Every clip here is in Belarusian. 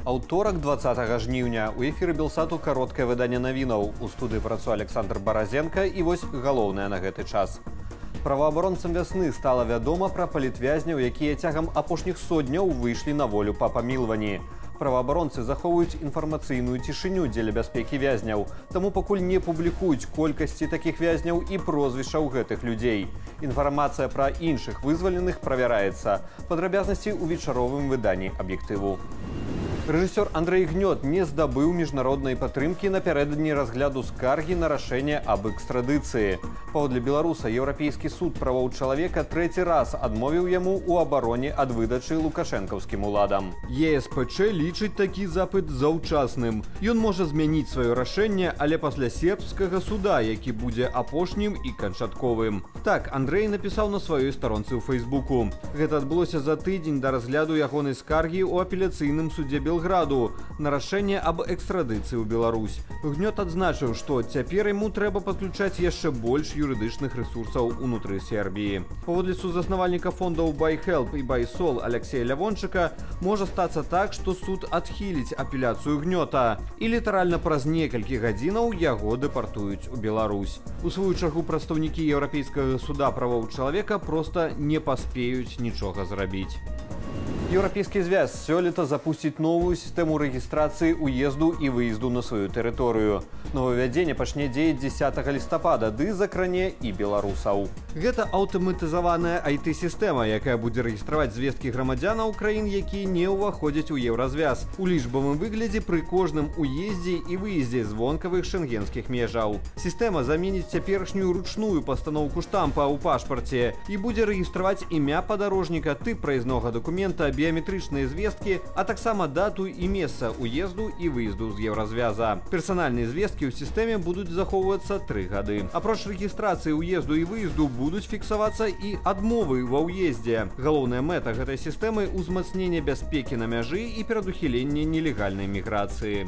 Аўторак 20 жніўня. У эфіры Белсату кароткае выданне навінаў. У студыі працуе Александр Баразенко і вось галоўнае на гэты час. Праваабаронцам вясны стала вядома пра палітвязняў, якія цягам апошніх сотняў выйшлі на волю па памілванні. Праваабаронцы захоўваюць інфармацыйную цішыню дзеля бяспекі вязняў, таму пакуль не публікуюць колькасці такіх вязняў і прозвішчаў гэтых людзей. Інфармацыя пра іншых вызваленых правяраецца. Падрабязнасці ў вечаровым выданні «Аб'ектыву». Рэжысёр Андрэй Гнёт не здабыў міжнароднай падтрымкі напярэдадні разгляду скаргі на рашэнне аб экстрадыцыі. Паводле беларуса, Еўрапейскі суд правоў чалавека трэці раз адмовіў яму ў абароне ад выдачы лукашэнкаўскім уладам. ЕСПЧ лічыць такі запыт заўчасным. Ён можа змяніць сваё рашэнне, але пасля сербскага суда, які будзе апошнім і канчатковым. Так Андрэй напісаў на сваёй старонцы ў Фейсбуку. Гэта адбылося за тыдзень да разгляду ягонай скаргі ў апеляцыйным судзе Белграду на рашэнне аб экстрадыцыі ў Беларусь. Гнёт адзначыў, што цяпер яму трэба падключаць яшчэ больш юрыдычных рэсурсаў унутры Сербіі. Паводле сузаснавальніка фондаў «Байхелп» і «Байсол» Алексея Лявончыка, можа стацца так, што суд адхіліць апеляцыю Гнёта і літаральна праз некалькі гадзінаў яго дэпартуюць у Беларусь. У сваю чаргу прадстаўнікі Еўрапейскага суда правоў чалавека проста не паспеюць нічога зрабіць. Еўрапейскі звяз сёлета запусціць новую сістэму рэгістрацыі ўезду і выезду на сваю тэрыторыю. Новаўвядзенне пачне дзеяць 10 лістапада, ды закране і беларусаў. Гэта аўтаматызаваная IT-сістэма, якая будзе рэгістраваць звесткі грамадзянаў краін, якія не ўваходзяць у еўразвяз, у лічбавым выглядзе пры кожным уездзе і выездзе з вонкавых шэнгенскіх межаў. Сістэма заменіць цяперашнюю ручную пастаноўку штампа ў пашпарце і будзе рэгістраваць імя падарожніка, тып праязнога дакумента, біяметрычныя звесткі, а таксама дату і месца ўезду і выезду з еўразвяза. Персанальныя звесткі ў сістэме будуць захоўвацца 3 гады. Апроч рэгістрацыі ўезду і выезду будуць фіксавацца і адмовы ва ўездзе. Галоўная мэта гэтай сістэмы – узмацненне бяспекі на мяжы і перадухіленне нелегальнай міграцыі.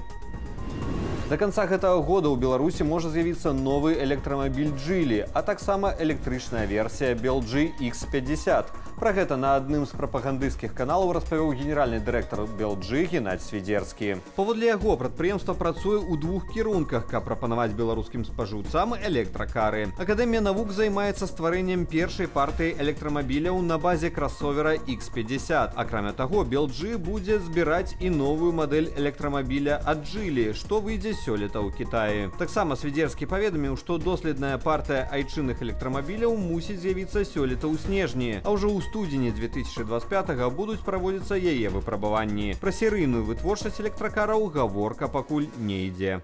Да канца гэтага года ў Беларусі можа з'явіцца новы электрамабіль «Джили», а таксама электрычная версія «Белджи X50». Пра гэта на адным з прапагандысцкіх каналаў распавёў генеральны дырэктар «Белджи» Геннадзь Свідзерскі. Паводле яго, прадпрыемства працуе ў 2 кірунках, каб прапанаваць беларускім спажыўцам электракары. Акадэмія навук займаецца стварэннем першай партыі электрамабіляў на базе красовера X50. Акрамя таго, «Белджи» будзе збіраць і новую мадэль электрамабіля ад «Джили», што выйдзе сёлета ў Кітаі. Таксама Свідзерскі паведаміў, што доследная партыя айчынных электрамабіляў мусіць з'явіцца сёлета ў снежні, а ўжо ў студзені 2025 будуць праводзіцца яе выпрабаванні. Пра серыйную вытворчасць электракараў гаворка пакуль не ідзе.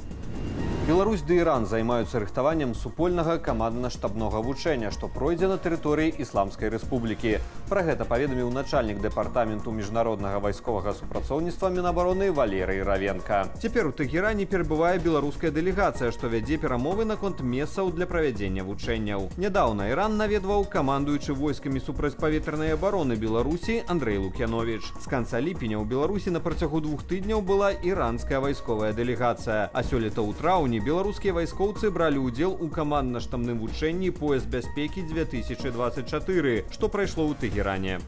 Беларусь ды Іран займаюцца рыхтаваннем супольнага камандна-штабнога вучэння, што пройдзе на тэрыторыі Ісламскай Рэспублікі. Пра гэта паведаміў начальнік дэпартаменту міжнароднага вайсковага супрацоўніцтва Мінабароны Валерый Равенка. Цяпер у Тэгеране перабывае беларуская дэлегацыя, што вядзе перамовы наконт месцаў для правядзення вучэнняў. Нядаўна Іран наведваў камандуючы войскамі супрацьпаветранай абароны Беларусі Андрэй Лукьяновіч. З канца ліпеня ў Беларусі на працягу 2 тыдняў была іранская вайсковая дэлегацыя, а сёлета ў траўні беларускія вайскоўцы бралі ўдзел у камандна-штабным вучэнні «Пояс бяспекі-2024», што прайшло ў Тэгеране.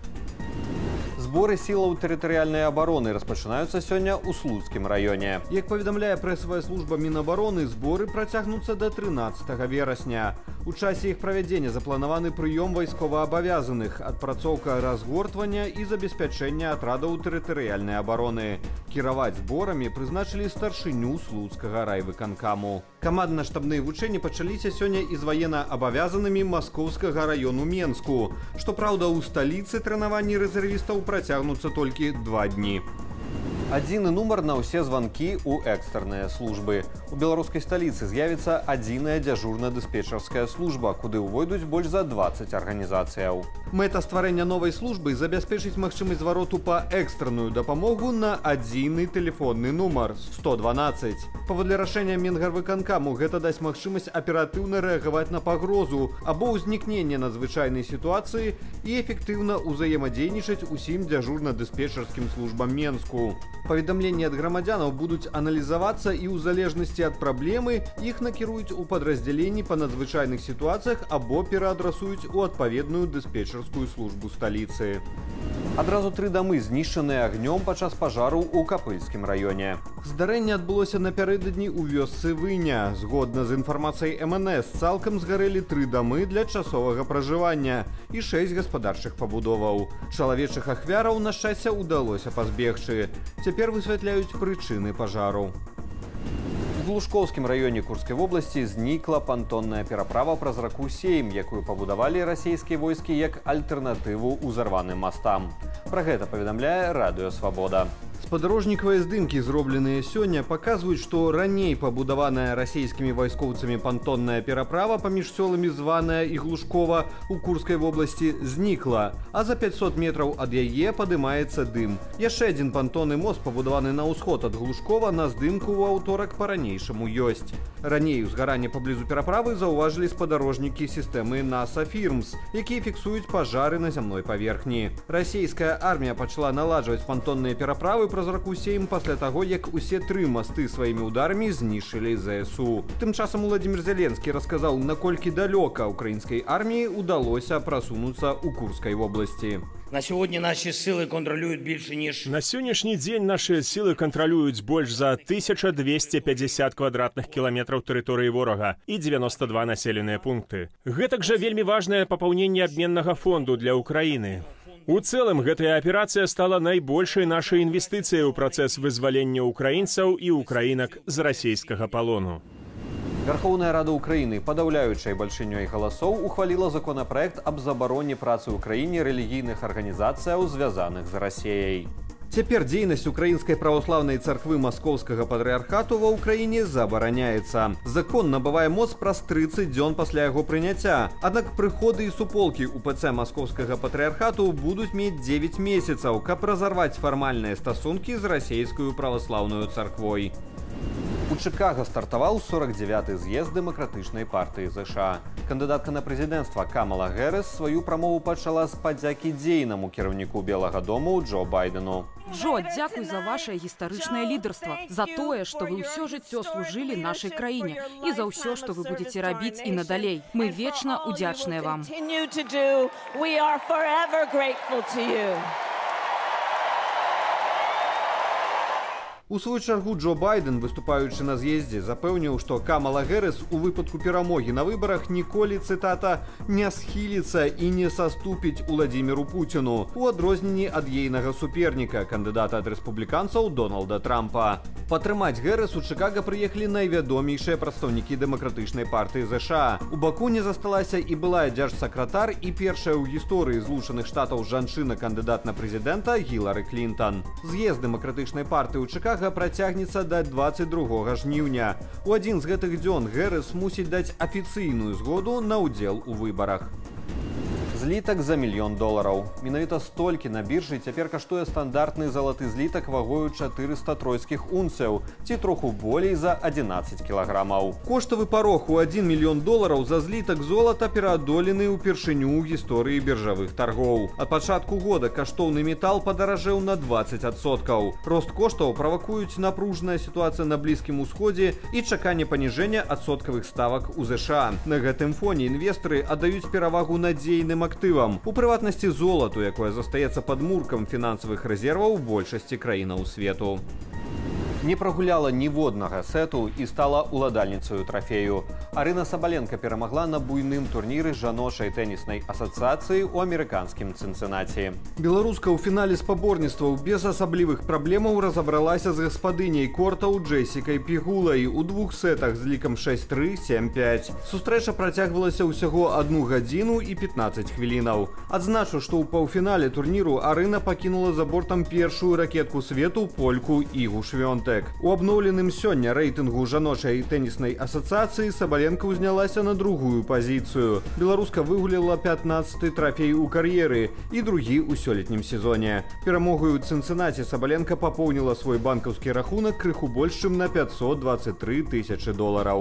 Зборы сілаў тэрытарыяльнай абароны распачынаюцца сёння ў Слуцкім раёне. Як паведамляе прэсавая служба Мінабароны, зборы працягнуцца да 13 верасня. У часе іх правядзення запланаваны прыём вайсковаабавязаных, адпрацоўка разгортвання і забеспячэння атрадаў тэрытарыяльнай абароны. Кіраваць зборамі прызначылі старшыню слуцкага райвыканкаму. Камандна-штабныя вучэнні пачаліся сёння і з ваенна-абавязанымі маскоўскага раёну Менску. Што праўда, у сталіцы трэнаванні рэзервістаў працягнуцца толькі 2 дні. Адзіны нумар на ўсе званкі ў экстранныя службы. У беларускай сталіцы з'явіцца адзіная дзяжурна-дыспетчарская служба, куды ўвойдуць больш за 20 арганізацыяў. Мэта стварэння новай службы забяспечыць магчымасць звароту па экстранную дапамогу на адзіны тэлефонны нумар 112. Паводле рашэння Мінгарвыканкаму гэта дасць магчымасць аператыўна рэагаваць на пагрозу або ўзнікненне надзвычайнай сітуацыі і эфектыўна ўзаемадзейнічаць усім дзяжурна-дыспетчарскім службам Менску. Паведамленні ад грамадзянаў будуць аналізавацца і ў залежнасці ад праблемы іх накіруюць у падраздзяленні па надзвычайных сітуацыях або пераадрасуюць у адпаведную дыспетчарскую службу сталіцы. Адразу 3 дамы знішчаныя агнём падчас пажару ў Капыльскім раёне. Здарэнне адбылося напярэдадні ў вёсцы Выня. Згодна з інфармацыяй МНС, цалкам згарэлі 3 дамы для часовага пражывання і 6 гаспадарчых пабудоваў. Чалавечых ахвяраў, на шчасце, удалося пазбегчы. Цяпер высвятляюць прычыны пажару. У Глушковскім раёне Курскай вобласці знікла пантонная пераправа праз раку Сейм, якую пабудавалі расійскія войскі як альтэрнатыву ўзарваным мастам. Пра гэта паведамляе Радыё Свабода. Спадарожнікавыя здымкі, зробленыя сёння, паказваюць, што раней пабудаваная расійскімі вайскоўцамі пантонная пераправа паміж сёламі Званая і Глушкова ў Курскай вобласці знікла, а за 500 метраў ад яе падымаецца дым. Яшчэ адзін пантонны мост, пабудаваны на ўсход ад Глушкова, на здымку ў аўторак па-ранейшаму ёсць. Раней узгаранне паблізу пераправы заўважылі спадарожнікі сістэмы NASA Firms, якія фіксуюць пажары на зямной паверхні. Расійская армія пачала наладжваць пантонныя пераправы праз раку Сейм пасля таго, як усе 3 масты сваімі ударамі знішчылі ЗСУ. Тым часам Уладзімір Зеленскі расказаў, наколькі далёка украінскай арміі удалося прасунуцца ў Курскай вобласці. На сёння наші силы контролюють більше, ніж... На сённяшні дзень наші сілы кантралююць больш за 1250 квадратных кіламетраў тэрыторыі ворага і 92 населеныя пункты. Гэтак жа вельмі важнае папаўненне абменнага фонду для Украіны. У цэлым, гэтая аперацыя стала найбольшай нашай інвестыцыяй у працэс вызвалення украінцаў і украінак з расійскага палону. Верховная Рада Украины падаўляючай бальшынёй галасоў ухваліла законопроект аб забароне працы ў краіне рэлігійных арганізацыяў, звязаных з Расіяй. Цяпер дзейнасць Украінскай праваслаўнай царквы Маскоўскага патрыархату ва ўкраіне забараняецца. Закон набывае моц праз 30 дзён пасля яго прыняцця. Аднак прыходы і суполкі УПЦ Маскоўскага патрыархату будуць мець 9 месяцаў, каб разарваць фармальныя стасункі з расійскую праваслаўную царквой. У Чикаго стартаваў 49-й з'езд Дэмакратычнай партыі ЗША. Кандыдатка на прэзідэнцтва Камала Гэрыс сваю прамову пачала з падзякі дзейнаму кіраўніку Белага дому Джо Байдену. Джо, дзякуй за ваше гістарычнае лідарства, за тое, што вы ўсё жыццё служылі нашай краіне і за ўсё, што вы будзеце рабіць і надалей. Мы вечна удзячныя вам. У свою чаргу Джо Байден, выступаючы на з'ездзе, запэўніў, што Камала Гэрыс у выпадку перамогі на выбарах ніколі, цытата, не схіліцца і не саступіць Уладзіміру Пуціну, у адрозненні ад ейнага суперніка, кандыдата ад рэспубліканцаў Дональда Трампа. Падтрымаць Гэрыс у Чикаго прыехалі найвядомейшыя прадстаўнікі Дэмакратычнай партыі ЗША. У баку не засталася і былая дзяржсакратар і першая ў гісторыі Злучаных Штатаў жанчына-кандыдат на прэзідэнта Гілары Клінтон. З'езд Дэмакратычнай партыі ў Чикаго працягнецца да 22 жніўня. У адзін з гэтых дзён Гэрыс мусіць даць афіцыйную згоду на ўдзел у выбарах. Злітак за $1 мільён. Менавіта столькі на біржы цяпер каштуе стандартны залаты злітак вагою 400 тройскіх унцыяў, ці троху болей за 11 кілаграмаў. Коштавы парог у $1 мільён за злітак золата пераадолены ўпершыню ў гісторыі біржавых таргоў. Ад пачатку года каштоўны метал падаражэў на 20%. Рост коштаў правакуюць напружаная сітуацыя на Блізкім Усходзе і чаканне паніжэння адсоткавых ставак у ЗША. На гэтым фоне інвестары аддаюць перавагу надзейным актывам, у прыватнасці золату, якое застаецца падмуркам фінансавых рэзерваў большасці краінаў свету. Не прагуляла ніводнага сету і стала уладальніцаю трафею. Арына Сабаленка перамагла на буйным турніры жаночай тэніснай асацыяцыі ў амерыканскім Цынцынаці. Беларуска ў фінале спаборніцтваў без асаблівых праблемаў разабралася з гаспадыняй кортаў Джесікай Пігулай у 2 сетах з лікам 6-3, 7-5. Сустрэча працягвалася ўсяго 1 гадзіну і 15 хвілінаў. Адзначу, што ў паўфінале турніру Арына пакінула за бортам першую ракетку свету польку Ігу Швёнтек. У абноўленым сёння рэйтынгу жаночай тэніснай асацыяцыі Сабаленка ўзнялася на другую пазіцыю. Беларуска выгуляла 15-й трафей у кар'еры і другі ў сёлетнім сезоне. Перамогаю ў Цынцынаці Сабаленка папоўніла свой банкаўскі рахунак крыху больш чым на $523 тысячы.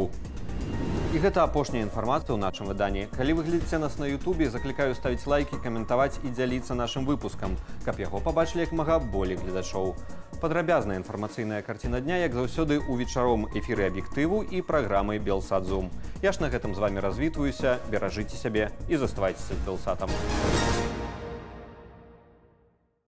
І гэта апошняя інфармацыя ў нашым выданні. Калі вы глядзіце нас на Ютубе, заклікаю ставіць лайкі, каментаваць і дзяліцца нашым выпускам, каб яго пабачылі як мага болей гледачоў. Падрабязная інфармацыйная карціна дня, як заўсёды, у вечаром эфіры аб'ектыву і праграмы Белсат Зум. Я ж на гэтым з вамі развітваюся, беражыце сябе і заставайцеся з Белсатам.